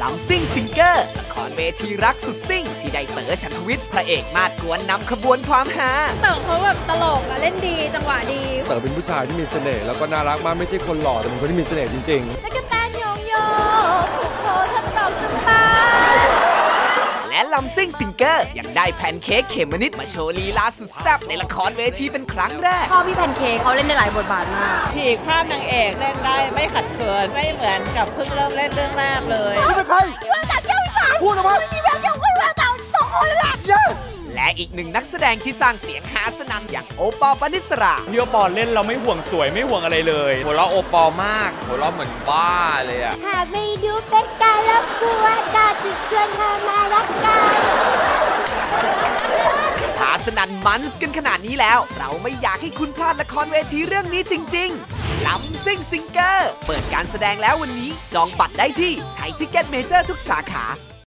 ลำซิ่งซิงเกอร์ละครเวทีรักสุดซิ่งที่ได้เต๋อฉันทวิทย์พระเอกมาดกวนนำขบวนความฮาเต๋อเขาแบบตลกอะเล่นดีจังหวะดีเต๋อเป็นผู้ชายที่มีเสน่ห์แล้วก็น่ารักมากไม่ใช่คนหล่อแต่เป็นคนที่มีเสน่ห์จริงๆแล้วก็แตนโยงโยผูกโผทันดอกจำปาและลำซิ่งซิงเกอร์ยังได้แพนเค้กเขมนิดมาโชว์ลีลาสุดแซ่บในละครเวทีเป็นครั้งแรกพ่อพี่แพนเค้กเขาเล่นได้หลายบทบาทมากฉีกภาพนางเอกเล่นได้ไม่ขัดเขินไม่เหมือนกับเพิ่งเริ่มเล่นเรื่องแรกเลยคุณเป็นใครแววตาเจ้าสาวพูดออกมามีแววเจ้าแววตาสองคนละและอีกหนึ่งนักแสดงที่สร้างเสียงฮาสนั่นอย่างโอปอล์ ปณิสราพี่โอปอล์เล่นเราไม่ห่วงสวยไม่ห่วงอะไรเลยหัวเราะโอปอล์มากหัวเราะเหมือนบ้าเลยอะหากไม่ดูเป็นการรบกวนก็จะชวนเธอมารักกันฮาสนั่นมันส์กันขนาดนี้แล้วเราไม่อยากให้คุณพลาดละครเวทีเรื่องนี้จริงๆลำซิ่งซิงเกอร์เปิดการแสดงแล้ววันนี้จองบัตรได้ที่ไทยทิกเก็ตเมเจอร์ทุกสาขา